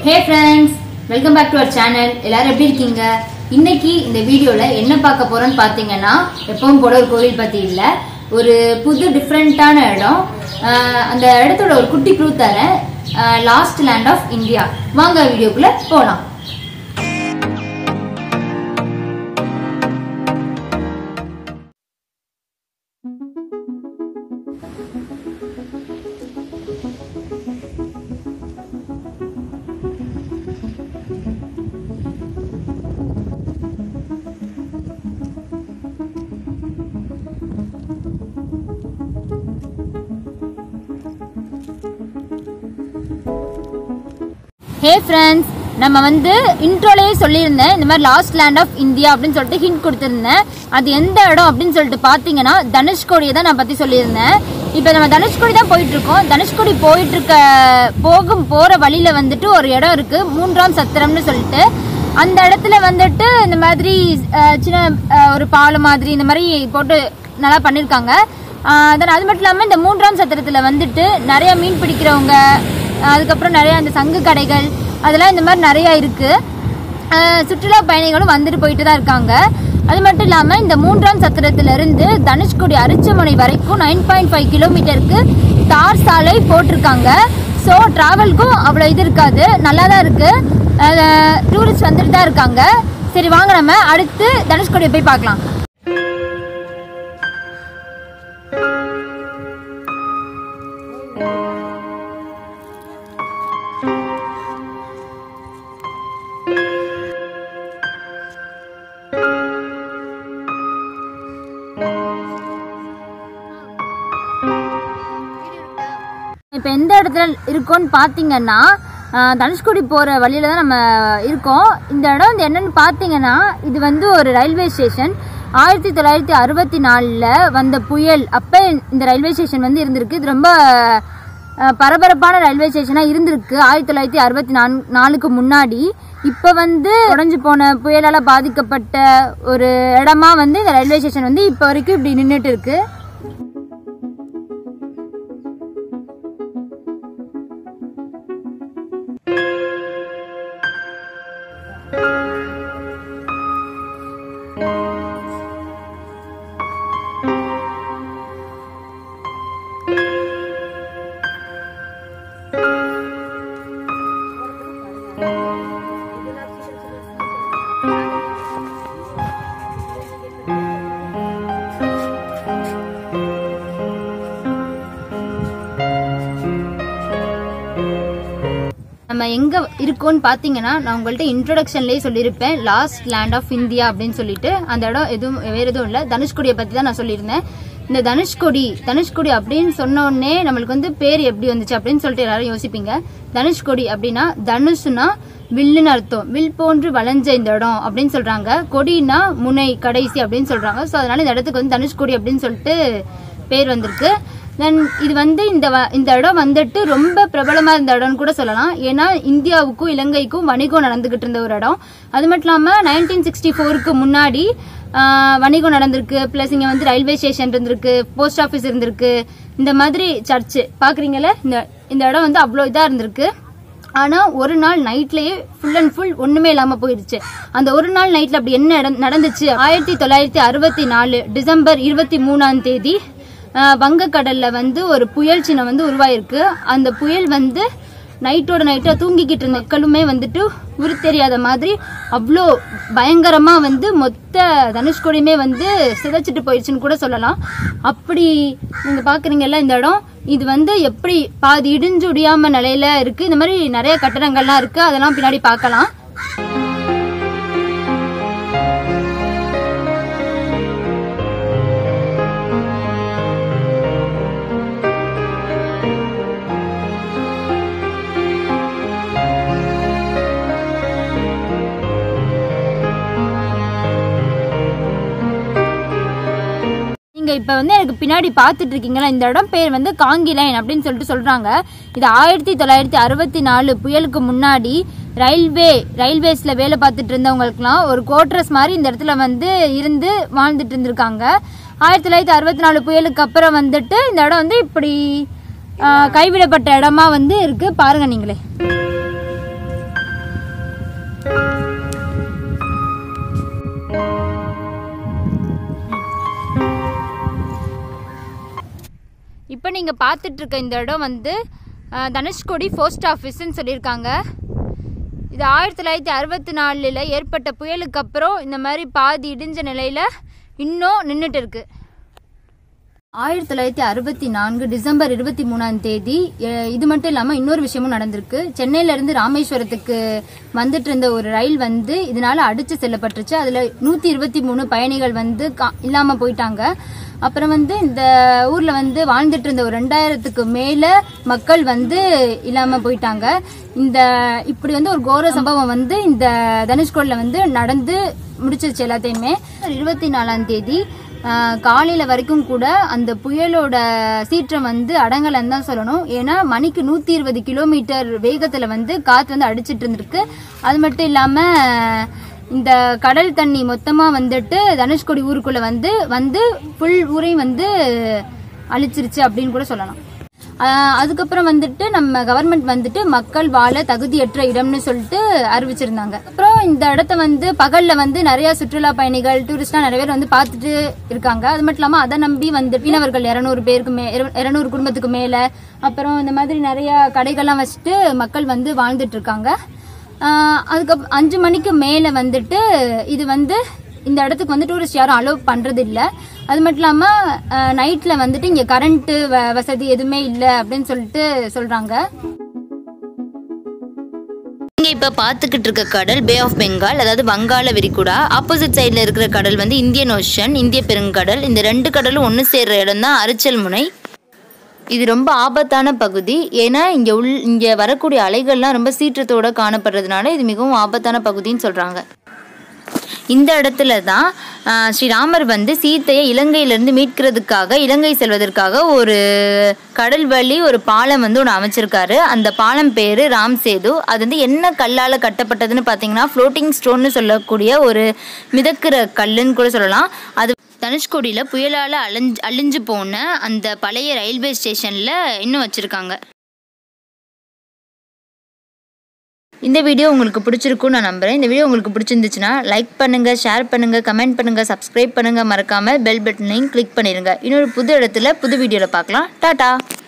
Hey friends, welcome back to our channel. எல்லாரும் எப்படி இருக்கீங்க? இன்னைக்கு இந்த வீடியோல என்ன பார்க்க போறோம்னு பாத்தீங்கன்னா எப்பவும் போல ஒரு கோவில் பத்தி இல்ல, ஒரு புது டிஃபரெண்டான இடம். அந்த இடத்தோட ஒரு குட்டி க்ளூ தரேன். Lost land of India. வாங்க வீடியோக்குள்ள போலாம். ஹே ஃப்ரெண்ட்ஸ், நம்ம இன்ட்ரோலயே சொல்லியிருந்தேன் இந்த மாதிரி லாஸ்ட் லேண்ட் ஆஃப் இந்தியா அப்படின்னு சொல்லிட்டு ஹிண்ட் கொடுத்துருந்தேன். அது எந்த இடம் அப்படின்னு சொல்லிட்டு பார்த்தீங்கன்னா தனுஷ்கோடியை தான் நான் பற்றி சொல்லியிருந்தேன். இப்போ நம்ம தனுஷ்கோடி தான் போயிட்டு இருக்கோம். தனுஷ்கோடி போகிற வழியில ஒரு இடம் இருக்கு, 3ஆம் சத்திரம்னு சொல்லிட்டு. அந்த இடத்துல இந்த மாதிரி சின்ன ஒரு பாலம் மாதிரி இந்த மாதிரி போட்டு நல்லா பண்ணியிருக்காங்க. அது மட்டும் இல்லாமல் இந்த 3ஆம் சத்திரத்தில் நிறைய மீன் பிடிக்கிறவங்க, அதுக்கப்புறம் நிறைய அந்த சங்கு கடைகள் அதெல்லாம் இந்த மாதிரி நிறைய இருக்கு. சுற்றுலா பயணிகளும் போயிட்டு தான் இருக்காங்க. அது மட்டும் இல்லாமல் இந்த 3ஆம் சத்திரத்திலிருந்து தனுஷ்கோடி அரிச்சமனை வரைக்கும் 9.5 கிலோமீட்டருக்கு தார் சாலை போட்டிருக்காங்க. ஸோ டிராவலுக்கும் அவ்வளோ இது இருக்காது, நல்லா தான் இருக்கு. டூரிஸ்ட் வந்துட்டு தான் இருக்காங்க. சரி வாங்க நம்ம அடுத்து தனுஷ்கோடியை போய் பார்க்கலாம். இப்போ எந்த இடத்துல இருக்கோன்னு பார்த்தீங்கன்னா தனுஷ்கோடி போகிற வழியில தான் நம்ம இருக்கோம். இந்த இடம் என்னன்னு பார்த்தீங்கன்னா இது ஒரு ரயில்வே ஸ்டேஷன். 1964 வந்த புயல் அப்போ இந்த ரயில்வே ஸ்டேஷன் இருந்திருக்கு. இது ரொம்ப பரபரப்பான ரயில்வே ஸ்டேஷனாக இருந்திருக்கு 1964க்கு முன்னாடி. இப்போ உடைஞ்சு போன புயலால் பாதிக்கப்பட்ட ஒரு இடமா இந்த ரயில்வே ஸ்டேஷன் இப்போ வரைக்கும் இப்படி நின்றுட்டு இருக்கு. நம்ம எங்க இருக்கோம்னு பாத்தீங்கன்னா நான் உங்கள்ட்ட இன்ட்ரோடக்ஷன்லயே சொல்லியிருப்பேன் லாஸ்ட் லேண்ட் ஆஃப் இந்தியா அப்படின்னு சொல்லிட்டு. அந்த இடம் வேற எதுவும் இல்ல, தனுஷ்கோடியை பத்தி தான் நான் சொல்லியிருந்தேன். இந்த தனுஷ்கோடி அப்படின்னு சொன்ன உடனே நம்மளுக்கு பேர் எப்படி வந்துச்சு அப்படின்னு சொல்லிட்டு எல்லாரும் யோசிப்பீங்க. தனுஷ்கோடி அப்படின்னா தனுஷ்னா வில்லுன்னு அர்த்தம், வில் போன்று வளைஞ்ச இந்த இடம் அப்படின்னு சொல்றாங்க. கொடினா முனை கடைசி அப்படின்னு சொல்றாங்க. ஸோ அதனால இந்த இடத்துக்கு தனுஷ்கோடி அப்படின்னு சொல்லிட்டு பேர் வந்திருக்கு. தென் இது இந்த இடம் ரொம்ப பிரபலமா இருந்த இடம்னு கூட சொல்லலாம். ஏன்னா இந்தியாவுக்கும் இலங்கைக்கும் வணிகம் நடந்துகிட்டு இருந்த ஒரு இடம். அது மட்டும் இல்லாம 1964க்கு முன்னாடி வணிகம் நடந்திருக்கு. பிளஸ் இங்க ரயில்வே ஸ்டேஷன் இருந்திருக்கு, போஸ்ட் ஆபீஸ் இருந்திருக்கு, இந்த மாதிரி சர்ச் பாக்குறீங்கல்ல. இந்த இடம் அவ்வளோ இதா இருந்திருக்கு. ஆனா ஒரு நாள் நைட்லயே ஃபுல் அண்ட் ஃபுல் ஒண்ணுமே இல்லாம போயிருச்சு. அந்த ஒரு நாள் நைட்ல அப்படி என்ன நடந்துச்சு? 1964 டிசம்பர் 23ஆம் தேதி வங்கக்கடல்ல ஒரு புயல் சின்னம் உருவாயிருக்கு. அந்த புயல் நைட்டோட நைட்டா தூங்கிக்கிட்டு இருந்த மக்களுமே உரு தெரியாத மாதிரி அவ்வளோ பயங்கரமா மொத்த தனுஷ்கோடியுமே சிதைச்சிட்டு போயிடுச்சுன்னு கூட சொல்லலாம். அப்படி நீங்க பாக்குறீங்கல்ல இந்த இடம், இது எப்படி பாதி இடிஞ்சு உடியாம நிலையில இருக்கு. இந்த மாதிரி நிறைய கட்டடங்கள்லாம் இருக்கு, அதெல்லாம் பின்னாடி பார்க்கலாம். இப்ப எனக்கு பின்னாடி பாத்துட்டு இருக்கீங்களா, இந்த இடம் பேர் காங்கி லைன் அப்படின்னு சொல்லிட்டு சொல்றாங்க. இது 1964 புயலுக்கு முன்னாடி ரயில்வேஸ்ல வேலை பார்த்துட்டு இருந்தவங்களுக்குலாம் ஒரு கோட்ரஸ் மாதிரி இந்த இடத்துல இருந்து வாழ்ந்துட்டு இருந்திருக்காங்க. 1964 புயலுக்கு அப்புறம் இந்த இடம் இப்படி கைவிடப்பட்ட இடமா இருக்கு. பாருங்க நீங்களே. நீங்கள் பார்த்துட்டு இருக்க இந்த இடம் வந்து தனுஷ்கோடி போஸ்ட் ஆஃபீஸ்ன்னு சொல்லியிருக்காங்க. இது 1964 ஏற்பட்ட புயலுக்கு அப்புறம் இந்த மாதிரி பாதி இடிஞ்ச நிலையில் இன்னும் நின்றுட்டு இருக்கு. 1964 டிசம்பர் 23 இது மட்டும் இல்லாமல் இன்னொரு விஷயமும் நடந்திருக்கு. சென்னையிலேருந்து ராமேஸ்வரத்துக்கு வந்துட்டு இருந்த ஒரு ரயில் வந்து இதனால அடிச்சு செல்லப்பட்டுருச்சு. அதில் 123 பயணிகள் வந்து இல்லாமல் போயிட்டாங்க. அப்புறம் வந்து இந்த ஊர்ல வந்து வாழ்ந்துட்டு இருந்த ஒரு 2000க்கு மேல மக்கள் வந்து இல்லாம போயிட்டாங்க. இந்த இப்படி வந்து ஒரு கோர சம்பவம் வந்து இந்த தனுஷ்கோடியில வந்து நடந்து முடிச்சிருச்சு எல்லாத்தையுமே. 24 காலையில வரைக்கும் கூட அந்த புயலோட சீற்றம் வந்து அடங்கலன்னு தான் சொல்லணும். ஏன்னா மணிக்கு 120 கிலோமீட்டர் வேகத்துல வந்து காத்து வந்து அடிச்சிட்டு இருந்திருக்கு. அது மட்டும் இல்லாம இந்த கடல் தண்ணி மொத்தமா வந்துட்டு தனுஷ்கோடி ஊருக்குள்ள வந்து ஃபுல் ஊரையும் வந்து அழிச்சிருச்சு அப்படின்னு கூட சொல்லலாம். அதுக்கப்புறம் வந்துட்டு நம்ம கவர்மெண்ட் வந்துட்டு மக்கள் வாழ தகுதியற்ற இடம்னு சொல்லிட்டு அறிவிச்சிருந்தாங்க. அப்புறம் இந்த இடத்த வந்து பகல்ல வந்து நிறைய சுற்றுலா பயணிகள் டூரிஸ்ட்லாம் நிறைய பேர் வந்து பார்த்துட்டு இருக்காங்க. அது மட்டும் இல்லாம அதை நம்பி வந்து மீனவர்கள் 200 குடும்பத்துக்கு மேல அப்புறம் இந்த மாதிரி நிறைய கடைகள்லாம் வச்சுட்டு மக்கள் வந்து வாழ்ந்துட்டு இருக்காங்க. அதுக்கப்புறம் 5 மணிக்கு மேல வந்துட்டு இது வந்து இந்த இடத்துக்கு வந்து டூரிஸ்ட் யாரும் அலோவ் பண்றது இல்ல. அது மட்டும் இல்லாம நைட்ல வந்துட்டு இங்க கரண்ட் வசதி எதுவுமே இல்ல அப்படின்னு சொல்லிட்டு சொல்றாங்க. நீங்க இப்ப பாத்துக்கிட்டு இருக்க கடல் பே ஆஃப் பெங்கால், அதாவது வங்காள விரிகுடா. ஆப்போசிட் சைட்ல இருக்கிற கடல் வந்து இந்தியன் ஓஷன், இந்திய பெருங்கடல். இந்த 2 கடலும் ஒன்னு சேர்ற இடம் தான் அரிச்சல் முனை. இது ரொம்ப ஆபத்தான பகுதி. ஏன்னா இங்க வரக்கூடிய அலைகள்லாம் ரொம்ப சீற்றத்தோட காணப்படுறதுனால இது மிகவும் ஆபத்தான பகுதின்னு சொல்றாங்க. இந்த இடத்துல தான் ஸ்ரீராமர் வந்து சீத்தையை இலங்கையிலிருந்து மீட்கிறதுக்காக இலங்கை செல்வதற்காக ஒரு கடல் வழி ஒரு பாலம் வந்து ஒன்று அமைச்சிருக்காரு. அந்த பாலம் பேரு ராம் சேது. அது வந்து என்ன கல்லால் கட்டப்பட்டதுன்னு பார்த்தீங்கன்னா ஃப்ளோட்டிங் ஸ்டோன்னு சொல்லக்கூடிய ஒரு மிதக்கிற கல்லுன்னு கூட சொல்லலாம். அது தனுஷ்கோடியில் புயலால் அழிஞ்சு போன அந்த பழைய ரயில்வே ஸ்டேஷனில் இன்னும் வச்சுருக்காங்க. இந்த வீடியோ உங்களுக்கு பிடிச்சிருக்குன்னு நான் நம்புகிறேன். இந்த வீடியோ உங்களுக்கு பிடிச்சிருந்துச்சுன்னா லைக் பண்ணுங்கள், ஷேர் பண்ணுங்கள், கமெண்ட் பண்ணுங்கள், சப்ஸ்கிரைப் பண்ணுங்கள். மறக்காமல் பெல் பட்டனையும் கிளிக் பண்ணிடுங்க. இன்னொரு புது இடத்துல புது வீடியோவில் பார்க்கலாம். டாடா.